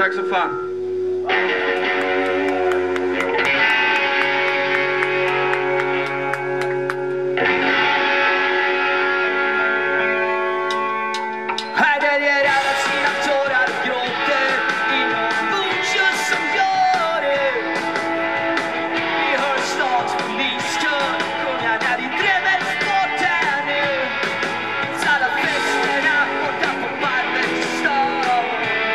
Tack så fan. Här döljer alla sina tårar och gråter inombords just som gör det. Vi hör snart poliskör sjunga när vi drämmer bort här nu. Alla festerna borta på Malmö stad.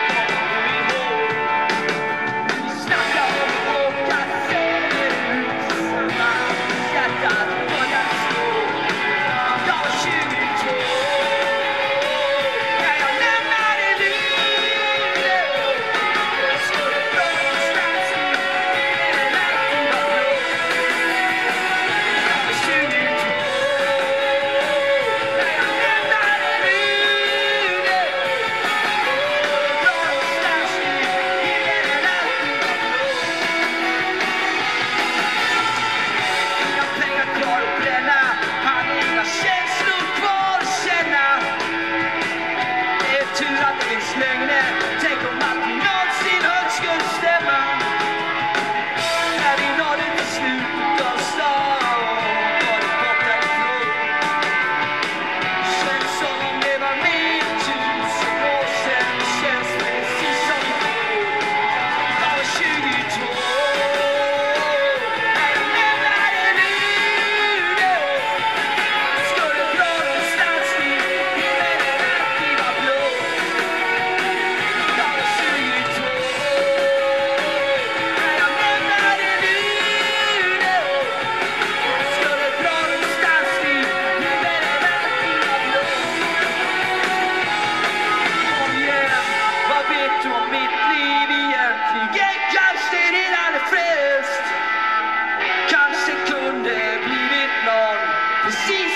Vi snackar om att åka söderut. Hjärtat börjar slå. Jag var 22. Tänk om allting någonsin hört skulle stämma. När vi nådde till slutet av stan var det borta ifrån. Känns som om det var mer 1000 år sedan. Känns precis som igår. Jag var 22. När jag lämnade Luleå. Skulle dra någonstans dit himlen alltid var blå. Kanske kunde blivit någon precis